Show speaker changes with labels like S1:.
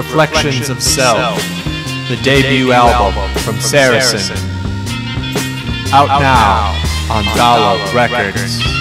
S1: Reflections of Self, the debut album from SARASON. Out now on Dala Records.